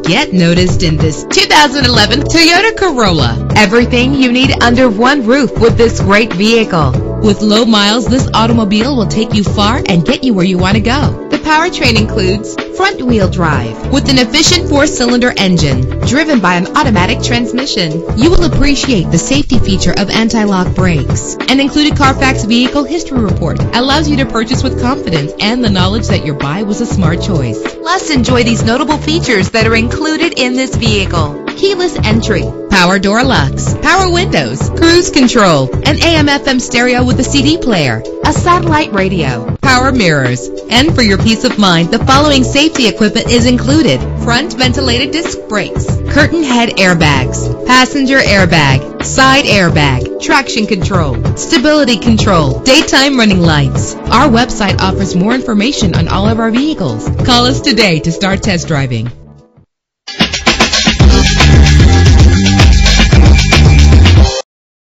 Get noticed in this 2011 Toyota Corolla. Everything you need under one roof with this great vehicle. With low miles, this automobile will take you far and get you where you want to go. The powertrain includes front-wheel drive with an efficient 4-cylinder engine driven by an automatic transmission. You will appreciate the safety feature of anti-lock brakes. An included Carfax Vehicle History Report allows you to purchase with confidence and the knowledge that your buy was a smart choice. Plus, enjoy these notable features that are included in this vehicle: keyless entry, power door locks, power windows, cruise control, an AM/FM stereo with a CD player, a satellite radio, power mirrors. And for your peace of mind, the following safety equipment is included: front ventilated disc brakes, curtain head airbags, passenger airbag, side airbag, traction control, stability control, daytime running lights. Our website offers more information on all of our vehicles. Call us today to start test driving.